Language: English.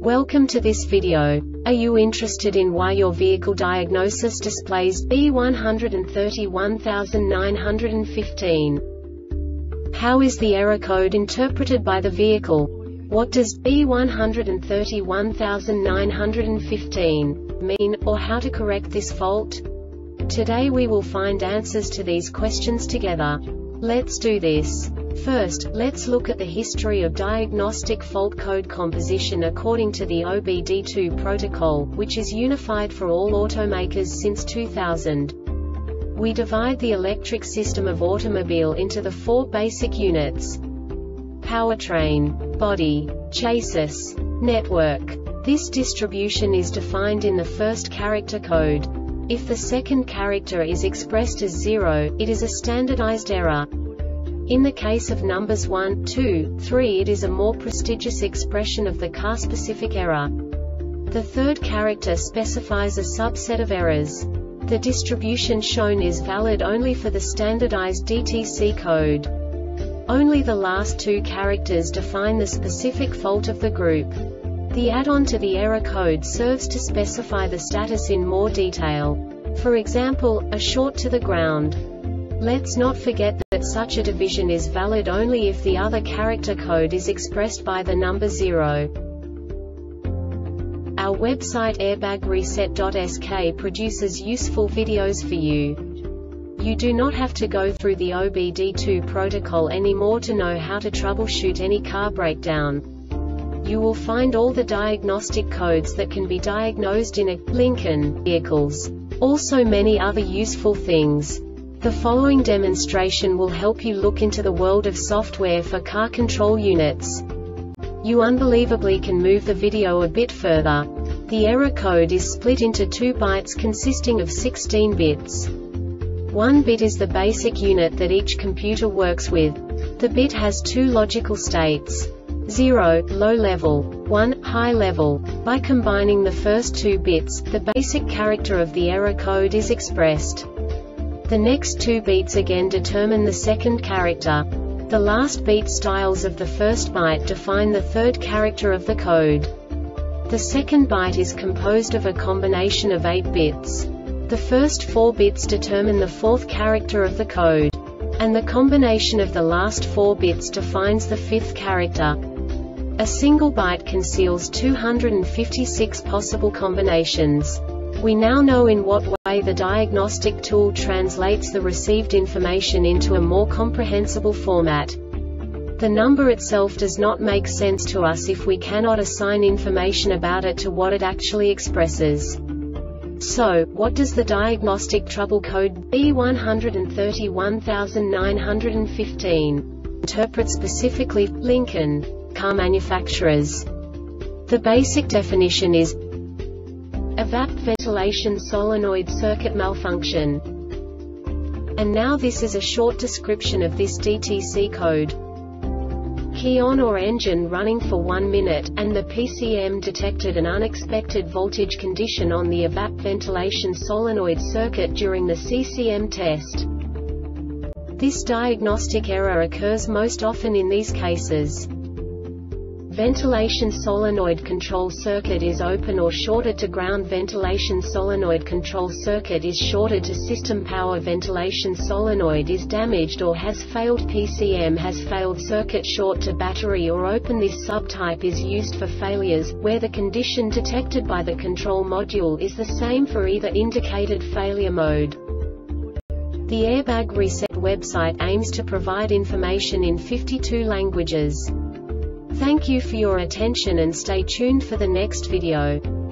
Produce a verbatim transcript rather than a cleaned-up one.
Welcome to this video. Are you interested in why your vehicle diagnosis displays B one three one nine one five? How is the error code interpreted by the vehicle? What does B one three one nine one five mean, or how to correct this fault? Today we will find answers to these questions together. Let's do this. First, let's look at the history of diagnostic fault code composition according to the O B D two protocol, which is unified for all automakers since two thousand. We divide the electric system of automobile into the four basic units: powertrain, body, chassis, network. This distribution is defined in the first character code. If the second character is expressed as zero, it is a standardized error. In the case of numbers one, two, three, it is a more prestigious expression of the car-specific error. The third character specifies a subset of errors. The distribution shown is valid only for the standardized D T C code. Only the last two characters define the specific fault of the group. The add-on to the error code serves to specify the status in more detail. For example, a short to the ground. Let's not forget that such a division is valid only if the other character code is expressed by the number zero. Our website airbag reset dot S K produces useful videos for you. You do not have to go through the O B D two protocol anymore to know how to troubleshoot any car breakdown. You will find all the diagnostic codes that can be diagnosed in a Lincoln vehicles. Also many other useful things. The following demonstration will help you look into the world of software for car control units. You unbelievably can move the video a bit further. The error code is split into two bytes consisting of sixteen bits. One bit is the basic unit that each computer works with. The bit has two logical states: zero, low level, one, high level. By combining the first two bits, the basic character of the error code is expressed. The next two beats again determine the second character. The last beat styles of the first byte define the third character of the code. The second byte is composed of a combination of eight bits. The first four bits determine the fourth character of the code. And the combination of the last four bits defines the fifth character. A single byte conceals two hundred fifty-six possible combinations. We now know in what way the diagnostic tool translates the received information into a more comprehensible format. The number itself does not make sense to us if we cannot assign information about it to what it actually expresses. So, what does the diagnostic trouble code B one three one nine one five interpret specifically for Lincoln car manufacturers? The basic definition is evap ventilation solenoid circuit malfunction. And now this is a short description of this D T C code. Key on or engine running for one minute, and the P C M detected an unexpected voltage condition on the evap ventilation solenoid circuit during the C C M test. This diagnostic error occurs most often in these cases: ventilation solenoid control circuit is open or shorted to ground. Ventilation solenoid control circuit is shorted to system power. Ventilation solenoid is damaged or has failed. P C M has failed. Circuit short to battery or open. This subtype is used for failures where the condition detected by the control module is the same for either indicated failure mode. The Airbag Reset website aims to provide information in fifty-two languages. Thank you for your attention and stay tuned for the next video.